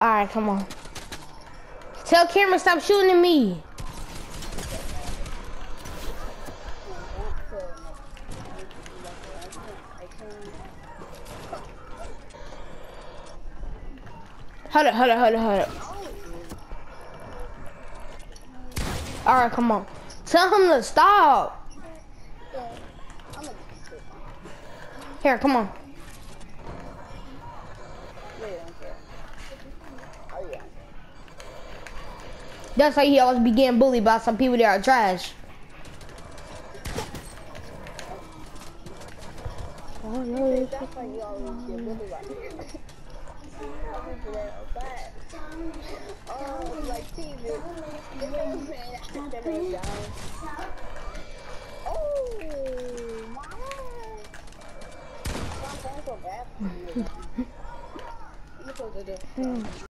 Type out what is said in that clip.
Alright, come on. Tell Cameron stop shooting at me. Hold up. Alright, come on. Tell him to stop. Here, come on. That's why he always be getting bullied by some people that are trash. Oh, no. That's why you always get bullied by people. Oh, like TV. Oh, mama.